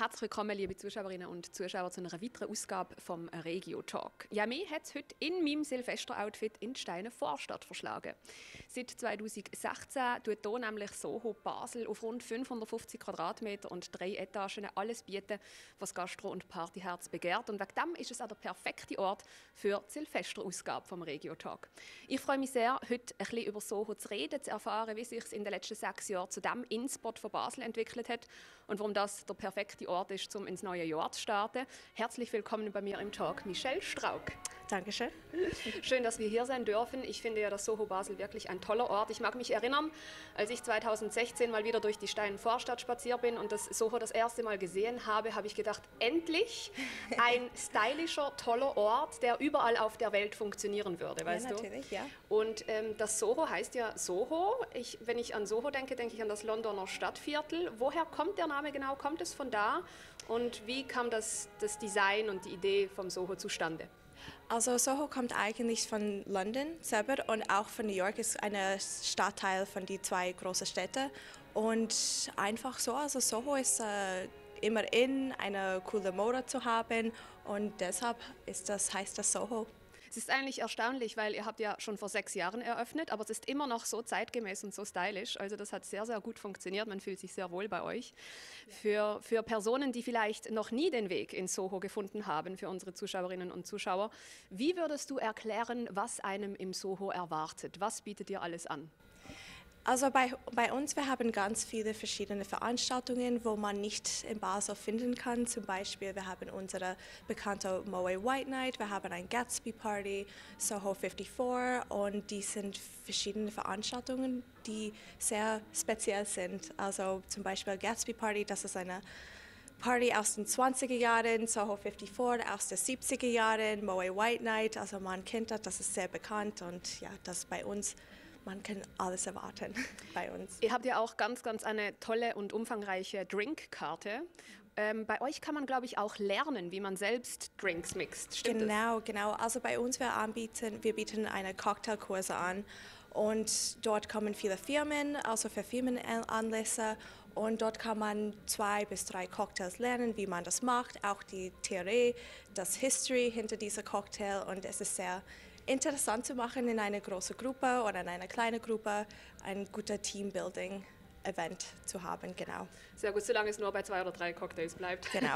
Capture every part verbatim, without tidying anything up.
Herzlich willkommen, liebe Zuschauerinnen und Zuschauer, zu einer weiteren Ausgabe vom Regio Talk. Ja, mich hat es heute in meinem Silvester-Outfit in die Steiner Vorstadt verschlagen. Seit zweitausendsechzehn tut hier nämlich Soho Basel auf rund fünfhundertfünfzig Quadratmeter und drei Etagen alles bieten, was Gastro- und Partyherz begehrt. Und wegen dem ist es auch der perfekte Ort für die Silvester-Ausgabe vom Regio Talk. Ich freue mich sehr, heute ein bisschen über Soho zu reden, zu erfahren, wie sich es in den letzten sechs Jahren zu dem In-Spot von Basel entwickelt hat und warum das der perfekte Ort ist, um ins neue Jahr zu starten. Herzlich willkommen bei mir im Talk, Michelle Straug. Dankeschön. Schön, dass wir hier sein dürfen. Ich finde ja, dass Soho Basel wirklich ein toller Ort. Ich mag mich erinnern, als ich zweitausendsechzehn mal wieder durch die Steiner Vorstadt spaziert bin und das Soho das erste Mal gesehen habe, habe ich gedacht, endlich ein stylischer, toller Ort, der überall auf der Welt funktionieren würde, weißt ja, du? natürlich, ja. Und ähm, das Soho heißt ja Soho. Ich, wenn ich an Soho denke, denke ich an das Londoner Stadtviertel. Woher kommt der Name genau? Kommt es von da? Und wie kam das, das Design und die Idee vom Soho zustande? Also Soho kommt eigentlich von London selber und auch von New York, ist ein Stadtteil von die zwei großen Städte. Und einfach so, also Soho ist äh, immer in, eine coole Mode zu haben und deshalb ist das, heißt das Soho. Es ist eigentlich erstaunlich, weil ihr habt ja schon vor sechs Jahren eröffnet, aber es ist immer noch so zeitgemäß und so stylisch. Also das hat sehr, sehr gut funktioniert. Man fühlt sich sehr wohl bei euch. Für, für Personen, die vielleicht noch nie den Weg in Soho gefunden haben, für unsere Zuschauerinnen und Zuschauer, wie würdest du erklären, was einem im Soho erwartet? Was bietet ihr alles an? Also bei, bei uns, wir haben ganz viele verschiedene Veranstaltungen, wo man nicht in Basel finden kann. Zum Beispiel, wir haben unsere bekannte Moe White Night, wir haben ein Gatsby Party, Soho vierundfünfzig und die sind verschiedene Veranstaltungen, die sehr speziell sind. Also zum Beispiel Gatsby Party, das ist eine Party aus den zwanziger Jahren, Soho vierundfünfzig aus den siebziger Jahren, Moe White Night, also man kennt das, das ist sehr bekannt und ja, das bei uns. Man kann alles erwarten bei uns. Ihr habt ja auch ganz, ganz eine tolle und umfangreiche Drinkkarte. Ähm, bei euch kann man, glaube ich, auch lernen, wie man selbst Drinks mixt. Stimmt Genau, das? Genau. Also bei uns, wir, anbieten, wir bieten eine Cocktailkurse an und dort kommen viele Firmen, also für Firmenanlässe und dort kann man zwei bis drei Cocktails lernen, wie man das macht, auch die Theorie, das History hinter dieser Cocktail und es ist sehr interessant zu machen in einer großen Gruppe oder in einer kleinen Gruppe, ein guter Teambuilding-Event zu haben, genau. Sehr gut, solange es nur bei zwei oder drei Cocktails bleibt. Genau.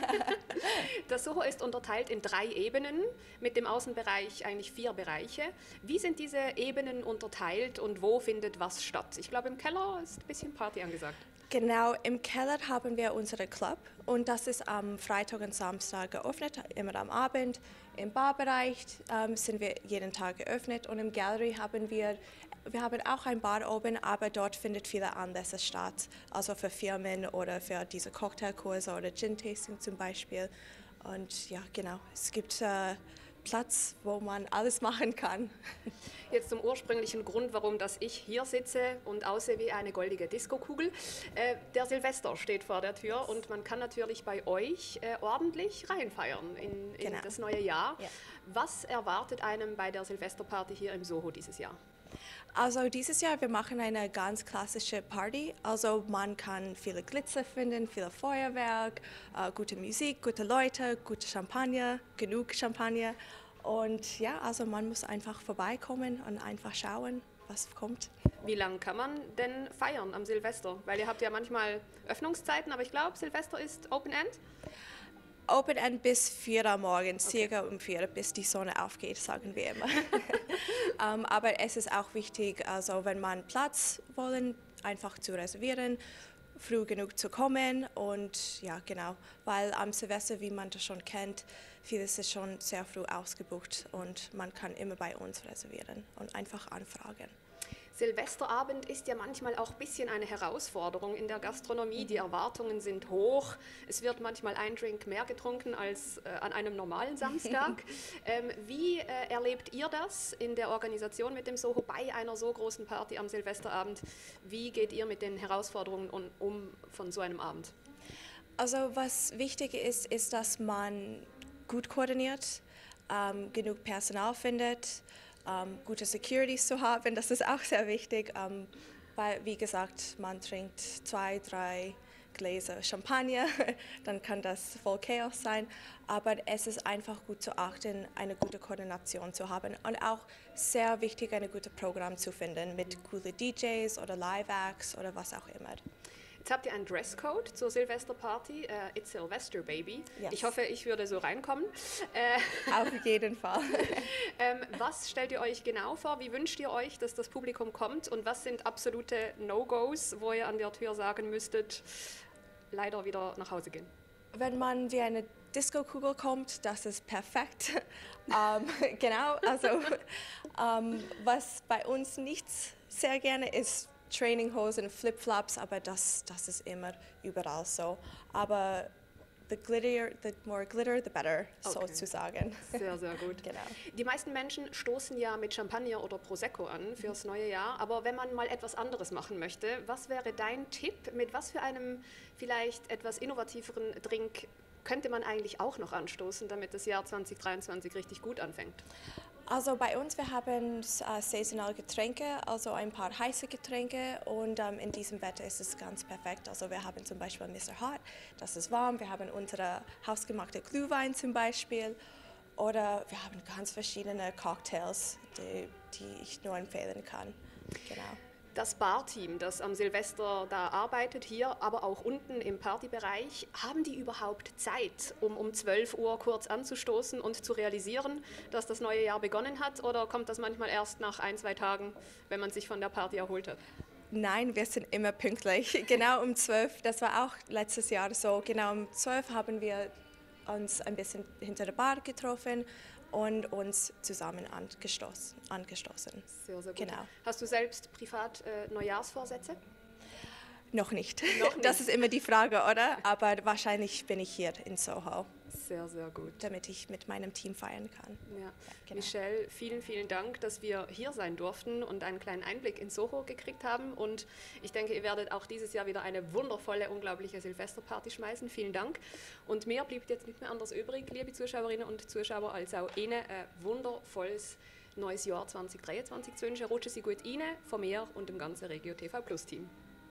Das Soho ist unterteilt in drei Ebenen, mit dem Außenbereich eigentlich vier Bereiche. Wie sind diese Ebenen unterteilt und wo findet was statt? Ich glaube, im Keller ist ein bisschen Party angesagt. Genau, im Keller haben wir unseren Club und das ist am Freitag und Samstag geöffnet, immer am Abend. Im Barbereich ähm, sind wir jeden Tag geöffnet und im Gallery haben wir, wir haben auch ein Bar oben, aber dort findet viele Anlässe statt, also für Firmen oder für diese Cocktailkurse oder Gin-Tasting zum Beispiel. Und ja, genau, es gibt äh, Platz, wo man alles machen kann. Jetzt zum ursprünglichen Grund, warum dass ich hier sitze und aussehe wie eine goldige Diskokugel. Äh, der Silvester steht vor der Tür und man kann natürlich bei euch äh, ordentlich reinfeiern in, in genau. das neue Jahr. Ja. Was erwartet einem bei der Silvesterparty hier im Soho dieses Jahr? Also dieses Jahr, wir machen eine ganz klassische Party. Also man kann viele Glitzer finden, viel Feuerwerk, äh, gute Musik, gute Leute, gute Champagner, genug Champagner. Und ja, also man muss einfach vorbeikommen und einfach schauen, was kommt. Wie lange kann man denn feiern am Silvester? Weil ihr habt ja manchmal Öffnungszeiten, aber ich glaube, Silvester ist Open End. Open End bis vier Uhr morgens, okay. Circa um vier, bis die Sonne aufgeht, sagen wir immer. um, aber es ist auch wichtig, also wenn man Platz wollen, einfach zu reservieren, früh genug zu kommen und ja genau, weil am Silvester, wie man das schon kennt, vieles ist schon sehr früh ausgebucht und man kann immer bei uns reservieren und einfach anfragen. Silvesterabend ist ja manchmal auch ein bisschen eine Herausforderung in der Gastronomie. Die Erwartungen sind hoch. Es wird manchmal ein Drink mehr getrunken als äh, an einem normalen Samstag. ähm, wie äh, erlebt ihr das in der Organisation mit dem Soho bei einer so großen Party am Silvesterabend? Wie geht ihr mit den Herausforderungen um von so einem Abend? Also was wichtig ist, ist, dass man gut koordiniert, ähm, genug Personal findet, Um, gute Securities zu haben, das ist auch sehr wichtig, um, weil, wie gesagt, man trinkt zwei, drei Gläser Champagner, dann kann das voll Chaos sein. Aber es ist einfach gut zu achten, eine gute Koordination zu haben und auch sehr wichtig, ein gutes Programm zu finden mit coolen D Js oder Live-Acts oder was auch immer. Jetzt habt ihr einen Dresscode zur Silvesterparty, uh, It's Sylvester Baby. Yes. Ich hoffe, ich würde so reinkommen. Äh, Auf jeden Fall. ähm, was stellt ihr euch genau vor? Wie wünscht ihr euch, dass das Publikum kommt? Und was sind absolute No-Gos, wo ihr an der Tür sagen müsstet, leider wieder nach Hause gehen? Wenn man wie eine Disco-Kugel kommt, das ist perfekt. ähm, genau, also ähm, was bei uns nicht sehr gerne ist, Traininghosen, Flipflops, aber das, das ist immer überall so. Aber the glitter, the more glitter, the better, okay. sozusagen. Sehr, sehr gut. Genau. Die meisten Menschen stoßen ja mit Champagner oder Prosecco an fürs neue Jahr, aber wenn man mal etwas anderes machen möchte, was wäre dein Tipp? Mit was für einem vielleicht etwas innovativeren Drink könnte man eigentlich auch noch anstoßen, damit das Jahr zwanzig dreiundzwanzig richtig gut anfängt? Also bei uns, wir haben äh, saisonale Getränke, also ein paar heiße Getränke und ähm, in diesem Wetter ist es ganz perfekt. Also wir haben zum Beispiel Mister Hot, das ist warm, wir haben unsere hausgemachte Glühwein zum Beispiel oder wir haben ganz verschiedene Cocktails, die, die ich nur empfehlen kann. Genau. Das Barteam, das am Silvester da arbeitet, hier, aber auch unten im Partybereich, haben die überhaupt Zeit, um um zwölf Uhr kurz anzustoßen und zu realisieren, dass das neue Jahr begonnen hat? Oder kommt das manchmal erst nach ein, zwei Tagen, wenn man sich von der Party erholt hat? Nein, wir sind immer pünktlich. Genau um zwölf, das war auch letztes Jahr so, genau um zwölf haben wir uns ein bisschen hinter der Bar getroffen und uns zusammen angestoßen. angestoßen. Sehr, sehr gut. Genau. Hast du selbst privat äh, Neujahrsvorsätze? Noch nicht. Noch nicht. Das ist immer die Frage, oder? Aber wahrscheinlich bin ich hier in Soho. Sehr, sehr gut. Damit ich mit meinem Team feiern kann. Ja. Ja, genau. Michelle, vielen, vielen Dank, dass wir hier sein durften und einen kleinen Einblick in Soho gekriegt haben. Und ich denke, ihr werdet auch dieses Jahr wieder eine wundervolle, unglaubliche Silvesterparty schmeißen. Vielen Dank. Und mir blieb jetzt nicht mehr anders übrig, liebe Zuschauerinnen und Zuschauer, als auch Ihnen ein wundervolles neues Jahr zwanzig dreiundzwanzig zu wünschen. Rutschen Sie gut rein, von mir und dem ganzen Regio T V Plus Team.